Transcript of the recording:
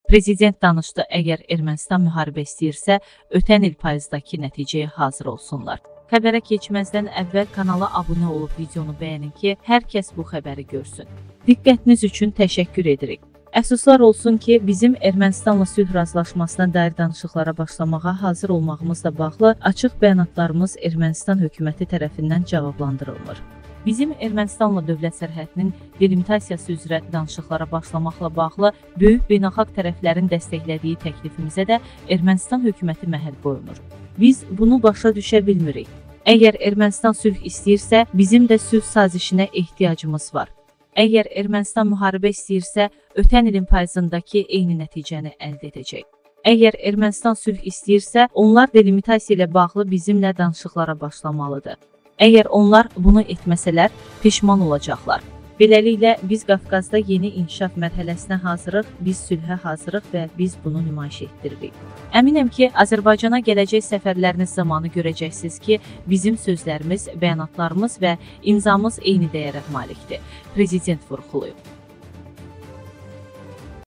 Prezident danışdı, əgər Ermənistan müharibə istəyirsə, ötən il payızdakı nəticəyə hazır olsunlar. Xəbərə keçməzdən əvvəl kanala abunə olub videonu bəyənin ki, hər kəs bu xəbəri görsün. Diqqətiniz üçün təşəkkür edirik. Əfsuslar olsun ki, bizim Ermənistanla sülh razılaşmasına dair danışıqlara başlamağa hazır olmağımızla bağlı açıq bəyanatlarımız Ermənistan hökuməti tərəfindən cavablandırılmır. Bizim Ermənistanla dövlət sərhədinin delimitasiyası üzrə danışıqlara başlamaqla bağlı böyük beynəlxalq tərəflərin dəstəklədiyi təklifimizə də Ermənistan hökuməti məhəl qoymur. Biz bunu başa düşə bilmirik. Əgər Ermənistan sülh istəyirsə, bizim də sülh sazişinə ehtiyacımız var. Əgər Ermənistan müharibə istəyirsə, ötən ilin payızındakı eyni nəticəni əldə edəcək. Əgər Ermənistan sülh istəyirsə, onlar delimitasiya ilə bağlı bizimlə danışıqlara başlamalıdır. Əgər onlar bunu etməsələr, peşman olacaqlar. Beləliklə, biz Qafqazda yeni inkişaf mərhələsinə hazırıq, biz sülhə hazırıq və biz bunu nümayiş etdiririk. Əminəm ki, Azərbaycana gələcək səfərləriniz zamanı görəcəksiniz ki, bizim sözlərimiz, bəyanatlarımız və imzamız eyni dəyərə malikdir. Prezident vurğulayıb.